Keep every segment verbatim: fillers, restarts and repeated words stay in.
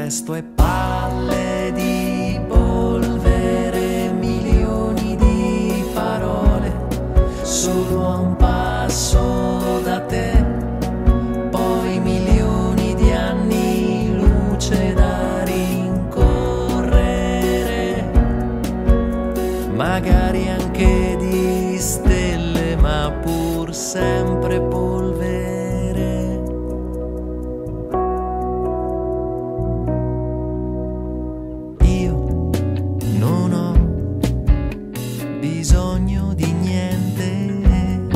resto è palle di polvere, milioni di parole, solo a un passo da te, poi milioni di anni luce da rincorrere, magari anche di stelle, ma pur sempre polvere. Io non ho bisogno di niente,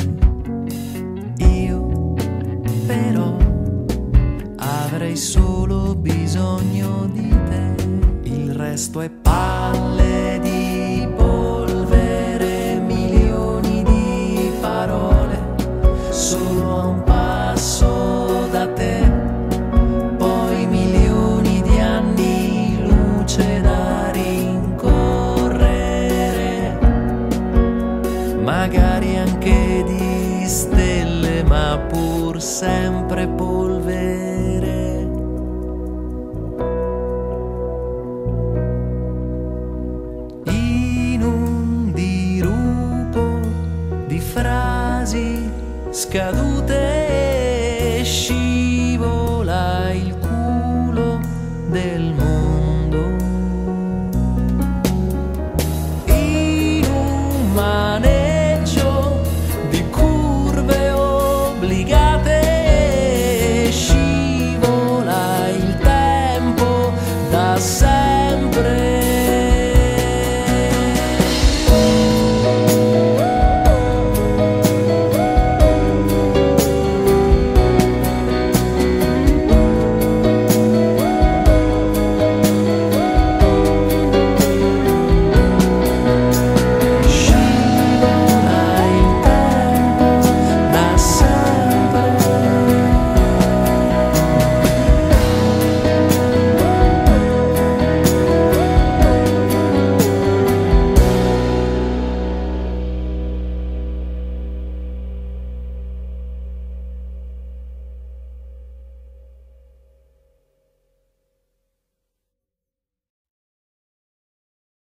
io però avrei solo bisogno di te. Il resto è palle di